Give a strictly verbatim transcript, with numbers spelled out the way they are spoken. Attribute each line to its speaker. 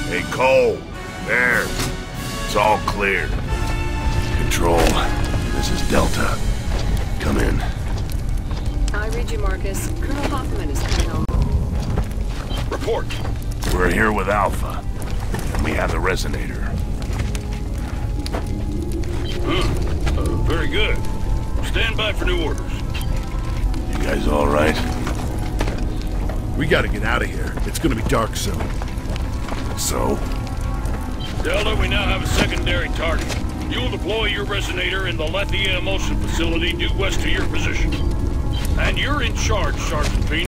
Speaker 1: Hey, Cole. There. It's all clear.
Speaker 2: Control. This is Delta. Come in.
Speaker 3: I read you, Marcus. Colonel Hoffman is coming home.
Speaker 4: Report.
Speaker 1: We're here with Alpha. And we have the resonator.
Speaker 4: Huh. Uh, very good. Stand by for new orders.
Speaker 1: You guys all right?
Speaker 2: We gotta get out of here. It's gonna be dark soon.
Speaker 1: So?
Speaker 4: Delta, we now have a secondary target. You'll deploy your resonator in the Lethia Emulsion facility due west to your position. And you're in charge, Sergeant Phoenix.